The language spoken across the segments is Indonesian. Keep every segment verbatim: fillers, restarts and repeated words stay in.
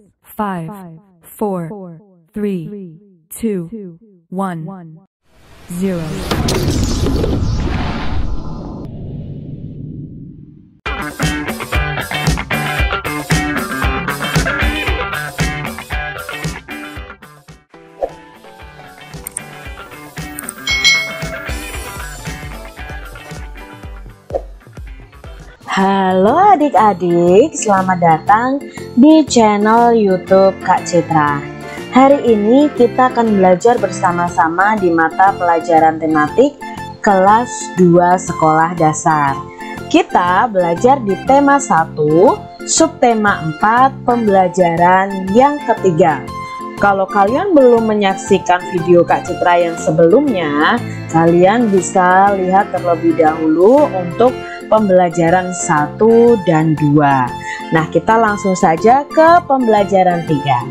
five, four, three, two, one, zero. Halo adik-adik, selamat datang di channel YouTube Kak Citra. Hari ini kita akan belajar bersama-sama di mata pelajaran tematik kelas dua sekolah dasar. Kita belajar di tema satu, subtema empat, pembelajaran yang ketiga. Kalau kalian belum menyaksikan video Kak Citra yang sebelumnya, kalian bisa lihat terlebih dahulu untuk pembelajaran satu dan dua. Nah, kita langsung saja ke pembelajaran tiga.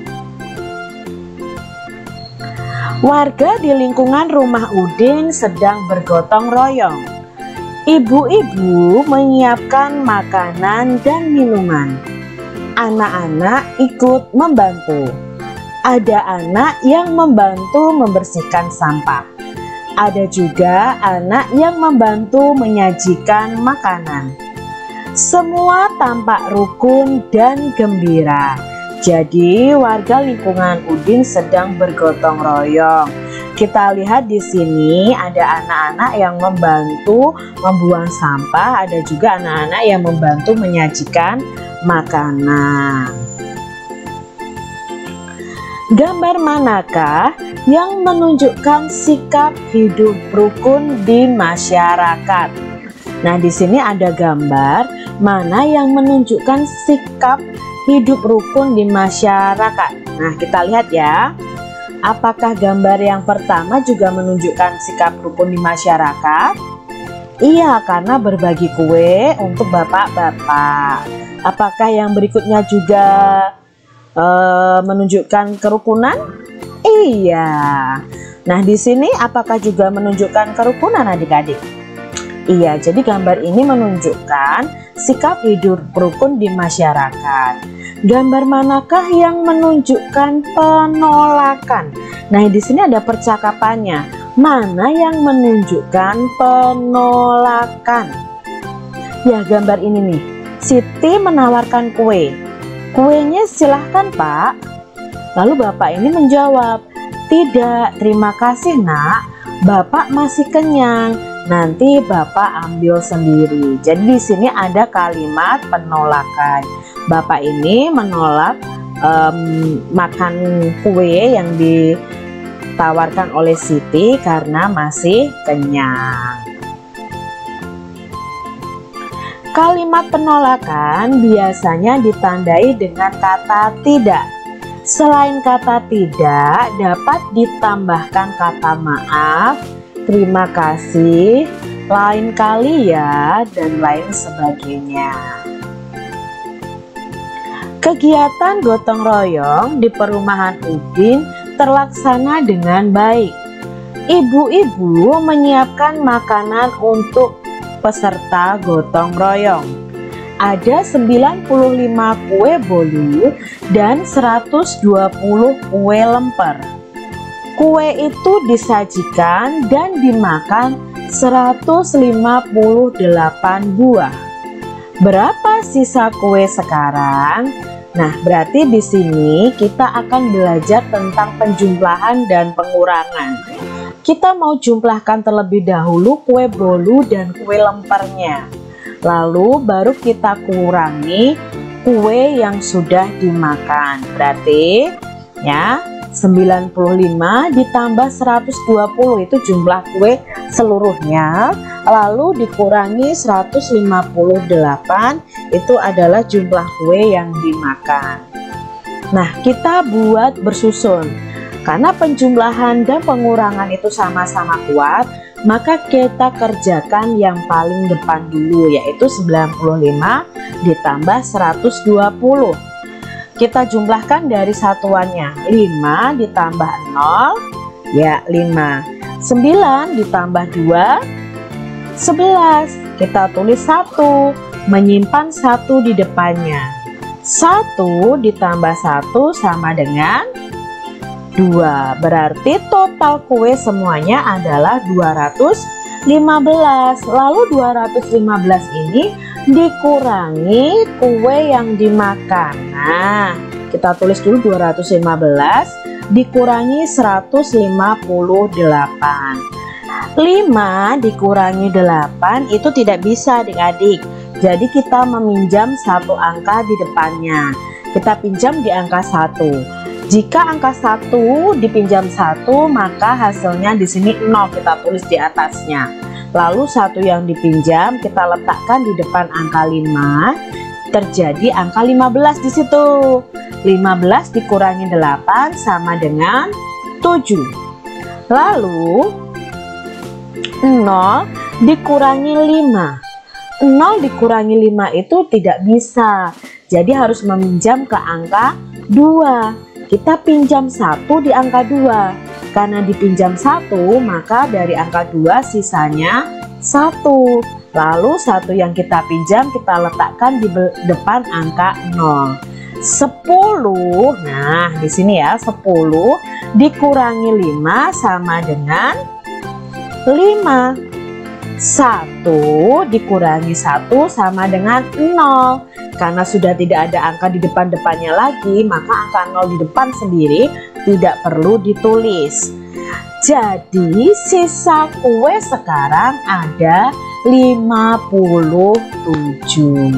Warga di lingkungan rumah Udin sedang bergotong royong. Ibu-ibu menyiapkan makanan dan minuman. Anak-anak ikut membantu. Ada anak yang membantu membersihkan sampah. Ada juga anak yang membantu menyajikan makanan. Semua tampak rukun dan gembira. Jadi warga lingkungan Udin sedang bergotong royong. Kita lihat di sini ada anak-anak yang membantu membuang sampah, ada juga anak-anak yang membantu menyajikan makanan. Gambar manakah yang menunjukkan sikap hidup rukun di masyarakat? Nah, di sini ada gambar mana yang menunjukkan sikap hidup rukun di masyarakat. Nah, kita lihat ya. Apakah gambar yang pertama juga menunjukkan sikap rukun di masyarakat? Iya, karena berbagi kue untuk bapak-bapak. Apakah yang berikutnya juga Uh, menunjukkan kerukunan? Iya. Nah, di sini apakah juga menunjukkan kerukunan adik-adik? Iya, jadi gambar ini menunjukkan sikap hidup rukun di masyarakat. Gambar manakah yang menunjukkan penolakan? Nah, di sini ada percakapannya. Mana yang menunjukkan penolakan? Ya, gambar ini nih. Siti menawarkan kue. Kuenya silahkan Pak. Lalu bapak ini menjawab, tidak, terima kasih nak, bapak masih kenyang, nanti bapak ambil sendiri. Jadi di sini ada kalimat penolakan. Bapak ini menolak um, makan kue yang ditawarkan oleh Siti karena masih kenyang. Kalimat penolakan biasanya ditandai dengan kata tidak. Selain kata tidak, dapat ditambahkan kata maaf, terima kasih, lain kali ya, dan lain sebagainya. Kegiatan gotong royong di perumahan Udin terlaksana dengan baik. Ibu-ibu menyiapkan makanan untuk peserta gotong royong. Ada sembilan puluh lima kue bolu dan seratus dua puluh kue lemper. Kue itu disajikan dan dimakan seratus lima puluh delapan buah. Berapa sisa kue sekarang? Nah, berarti di sini kita akan belajar tentang penjumlahan dan pengurangan. Kita mau jumlahkan terlebih dahulu kue bolu dan kue lempernya. Lalu baru kita kurangi kue yang sudah dimakan. Berarti ya sembilan puluh lima ditambah seratus dua puluh itu jumlah kue seluruhnya. Lalu dikurangi seratus lima puluh delapan itu adalah jumlah kue yang dimakan. Nah, kita buat bersusun. Karena penjumlahan dan pengurangan itu sama-sama kuat, maka kita kerjakan yang paling depan dulu, yaitu sembilan puluh lima ditambah seratus dua puluh. Kita jumlahkan dari satuannya. Lima ditambah nol, ya lima. Sembilan ditambah dua, sebelas. Kita tulis satu, menyimpan satu di depannya. satu ditambah satu sama dengan dua. Berarti total kue semuanya adalah dua ratus lima belas. Lalu dua ratus lima belas ini dikurangi kue yang dimakan. Nah, kita tulis dulu dua ratus lima belas dikurangi seratus lima puluh delapan. lima dikurangi delapan itu tidak bisa adik-adik. Jadi kita meminjam satu angka di depannya. Kita pinjam di angka satu. Jika angka satu dipinjam satu, maka hasilnya di sini nol, kita tulis di atasnya. Lalu satu yang dipinjam kita letakkan di depan angka lima, terjadi angka lima belas di situ. lima belas dikurangi delapan sama dengan tujuh. Lalu nol dikurangi lima. nol dikurangi lima itu tidak bisa. Jadi harus meminjam ke angka dua. Kita pinjam satu di angka dua. Karena dipinjam satu, maka dari angka dua sisanya satu. Lalu satu yang kita pinjam kita letakkan di depan angka nol. sepuluh. Nah, di sini ya, sepuluh dikurangi lima sama dengan lima. satu dikurangi satu sama dengan nol. Karena sudah tidak ada angka di depan-depannya lagi, maka angka nol di depan sendiri tidak perlu ditulis. Jadi sisa kue sekarang ada lima puluh tujuh.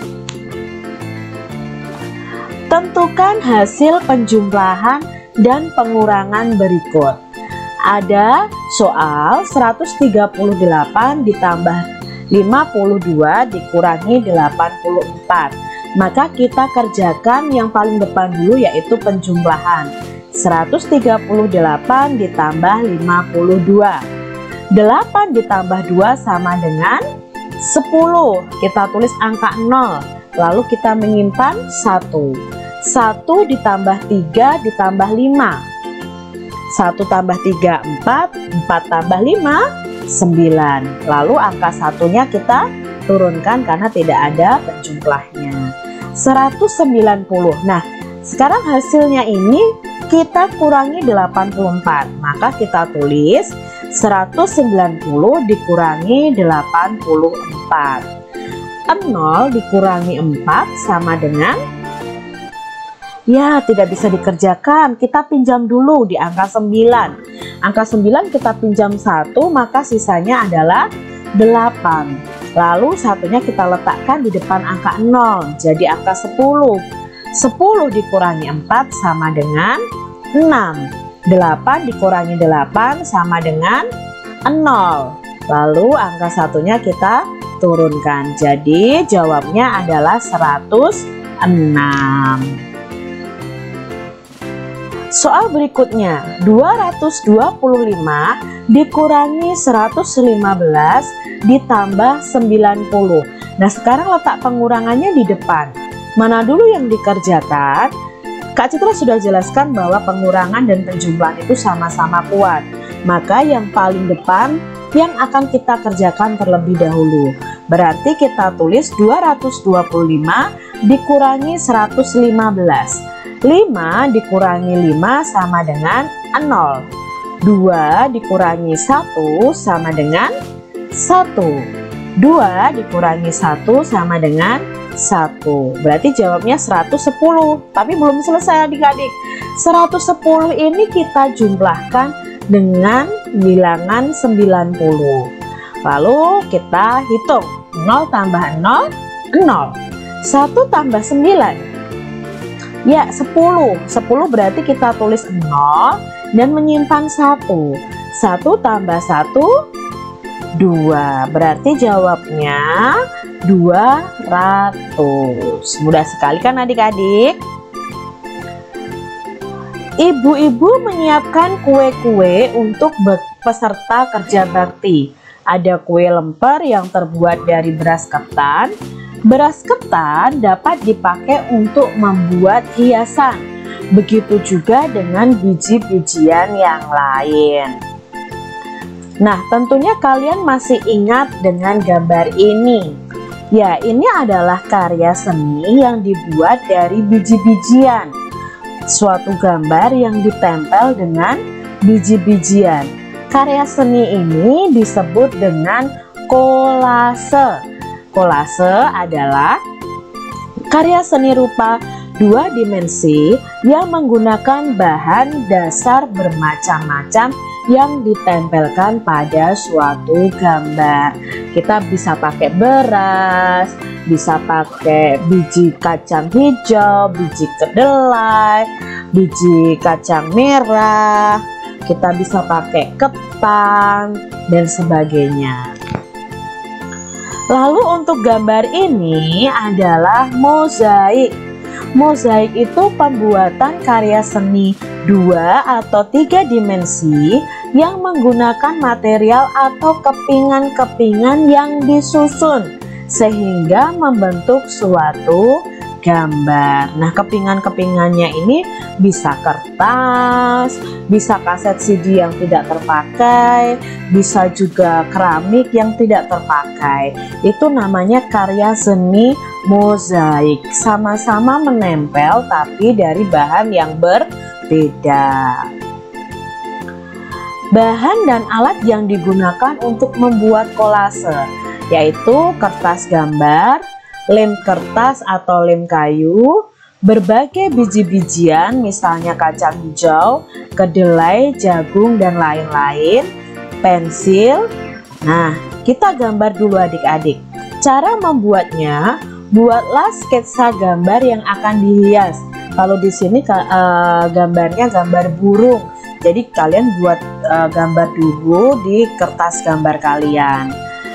Tentukan hasil penjumlahan dan pengurangan berikut. Ada soal seratus tiga puluh delapan ditambah lima puluh dua dikurangi delapan puluh empat. Maka kita kerjakan yang paling depan dulu, yaitu penjumlahan. Seratus tiga puluh delapan ditambah lima puluh dua. delapan ditambah dua sama dengan sepuluh. Kita tulis angka nol. Lalu kita menyimpan satu. satu ditambah tiga ditambah lima. satu tambah tiga, empat. empat tambah lima, sembilan. Lalu angka satunya kita turunkan karena tidak ada penjumlahnya. seratus sembilan puluh. Nah, sekarang hasilnya ini kita kurangi delapan puluh empat. Maka kita tulis seratus sembilan puluh dikurangi delapan puluh empat. nol dikurangi empat sama dengan, ya, tidak bisa dikerjakan. Kita pinjam dulu di angka sembilan. Angka sembilan kita pinjam satu, maka sisanya adalah delapan. Lalu satunya kita letakkan di depan angka nol, jadi angka sepuluh. sepuluh dikurangi empat sama dengan enam. delapan dikurangi delapan sama dengan nol. Lalu angka satunya kita turunkan. Jadi jawabnya adalah seratus enam. Soal berikutnya, dua ratus dua puluh lima dikurangi seratus lima belas ditambah sembilan puluh. Nah, sekarang letak pengurangannya di depan. Mana dulu yang dikerjakan? Kak Citra sudah jelaskan bahwa pengurangan dan penjumlahan itu sama-sama kuat. Maka yang paling depan yang akan kita kerjakan terlebih dahulu. Berarti kita tulis dua ratus dua puluh lima dikurangi seratus lima belas. lima dikurangi lima sama dengan nol. dua dikurangi satu sama dengan satu. dua dikurangi satu sama dengan satu. Berarti jawabnya seratus sepuluh. Tapi belum selesai adik-adik. seratus sepuluh ini kita jumlahkan dengan bilangan sembilan puluh. Lalu kita hitung. nol tambah nol, nol. satu tambah sembilan. Ya, sepuluh. sepuluh berarti kita tulis nol dan menyimpan satu. satu tambah satu, dua. Berarti jawabnya dua ratus. Mudah sekali kan adik-adik? Ibu-ibu menyiapkan kue-kue untuk peserta kerja bakti. Ada kue lemper yang terbuat dari beras ketan. Beras ketan dapat dipakai untuk membuat hiasan. Begitu juga dengan biji-bijian yang lain. Nah, tentunya kalian masih ingat dengan gambar ini. Ya, ini adalah karya seni yang dibuat dari biji-bijian. Suatu gambar yang ditempel dengan biji-bijian. Karya seni ini disebut dengan kolase. Kolase adalah karya seni rupa dua dimensi yang menggunakan bahan dasar bermacam-macam yang ditempelkan pada suatu gambar. Kita bisa pakai beras, bisa pakai biji kacang hijau, biji kedelai, biji kacang merah, kita bisa pakai ketan dan sebagainya. Lalu untuk gambar ini adalah mozaik. Mozaik itu pembuatan karya seni dua atau tiga dimensi yang menggunakan material atau kepingan-kepingan yang disusun sehingga membentuk suatu gambar. Nah, kepingan-kepingannya ini bisa kertas, bisa kaset C D yang tidak terpakai, bisa juga keramik yang tidak terpakai. Itu namanya karya seni mozaik. Sama-sama menempel tapi dari bahan yang berbeda. Bahan dan alat yang digunakan untuk membuat kolase yaitu kertas gambar, lem kertas atau lem kayu, berbagai biji-bijian misalnya kacang hijau, kedelai, jagung, dan lain-lain, pensil. Nah, kita gambar dulu adik-adik. Cara membuatnya, buatlah sketsa gambar yang akan dihias. Kalau di sini uh, gambarnya gambar burung. Jadi kalian buat uh, gambar dulu di kertas gambar kalian.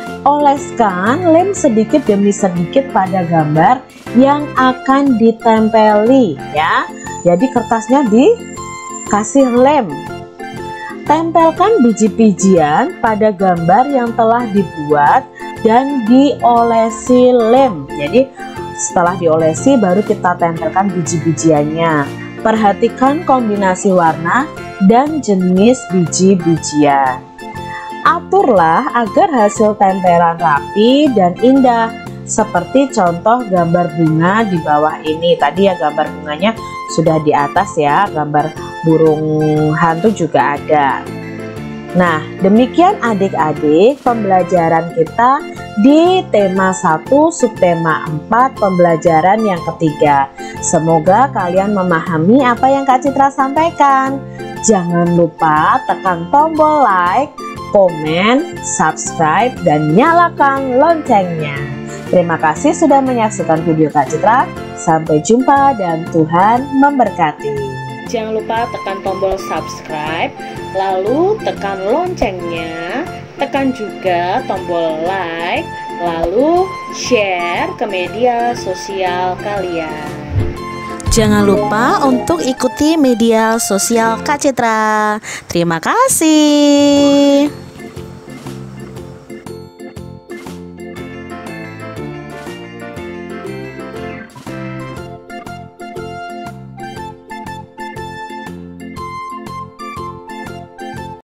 Oleskan lem sedikit demi sedikit pada gambar yang akan ditempeli ya. Jadi kertasnya dikasih lem. Tempelkan biji-bijian pada gambar yang telah dibuat dan diolesi lem. Jadi setelah diolesi baru kita tempelkan biji-bijiannya. Perhatikan kombinasi warna dan jenis biji-bijian. Aturlah agar hasil tempelan rapi dan indah, seperti contoh gambar bunga di bawah ini. Tadi ya gambar bunganya sudah di atas ya, gambar burung hantu juga ada. Nah, demikian adik-adik pembelajaran kita di tema satu subtema empat pembelajaran yang ketiga. Semoga kalian memahami apa yang Kak Citra sampaikan. Jangan lupa tekan tombol like, komen, subscribe, dan nyalakan loncengnya. Terima kasih sudah menyaksikan video Kak Citra. Sampai jumpa dan Tuhan memberkati. Jangan lupa tekan tombol subscribe, lalu tekan loncengnya, tekan juga tombol like, lalu share ke media sosial kalian. Jangan lupa untuk ikuti media sosial Kak Citra. Terima kasih.